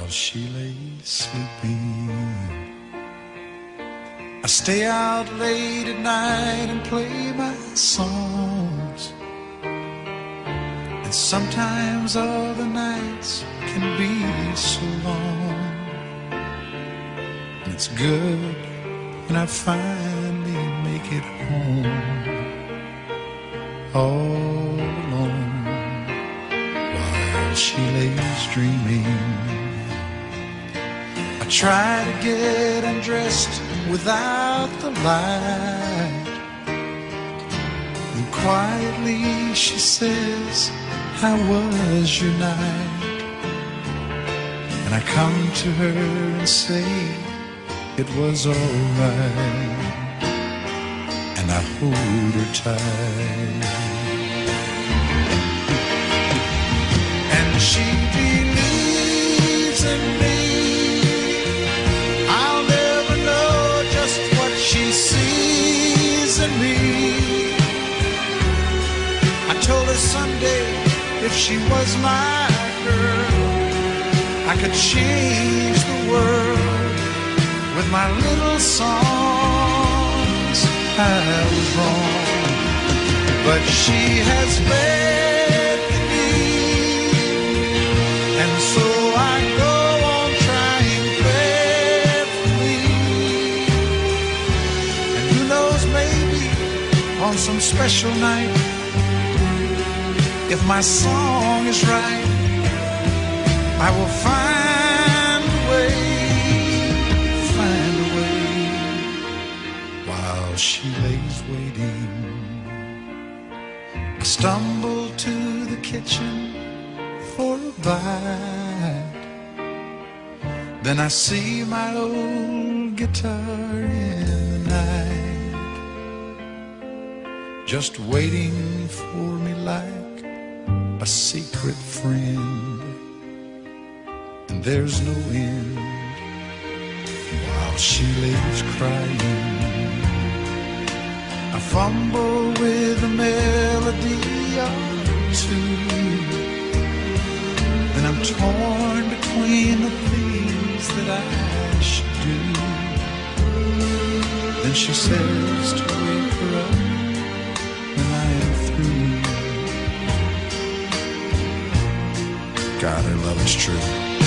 she lay sleeping. I stay out late at night and play my songs, and sometimes all the nights can be so long. And it's good when I finally make it home, all alone, while she lays dreaming. I try to get undressed without the light, and quietly she says, "How was your night?" And I come to her and say it was alright, and I hold her tight. And she believes in me. I'll never know just what she sees in me. I told her someday if she was my girl, I could change the world with my little songs. I was wrong, but she has led me, and so I go on trying prayerfully. And who knows, maybe on some special night, if my song is right, I will find a way, while she lays waiting. I stumble to the kitchen for a bite, then I see my old guitar in the night, just waiting for me like a secret friend. And there's no end while she lays crying. I fumble with a melody or two, then I'm torn between the things that I should do. Then she says to wake her up when I am through. God, her love is true.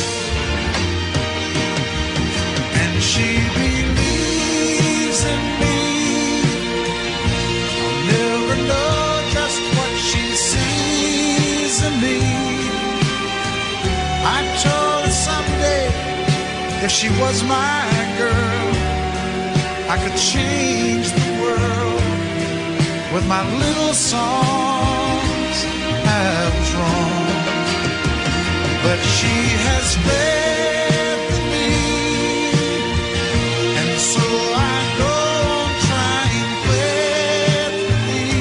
And she believes in me. I'll never know just what she sees in me. I told her someday if she was my girl, I could change the world with my little songs. I was wrong, but she has left me, and so I go on trying prayerfully.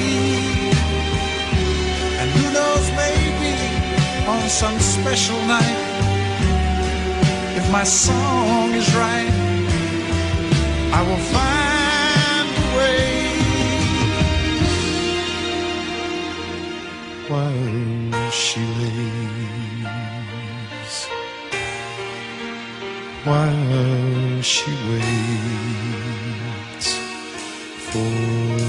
And who knows, maybe on some special night, if my song is right, I will find a way. While she lays, while she waits for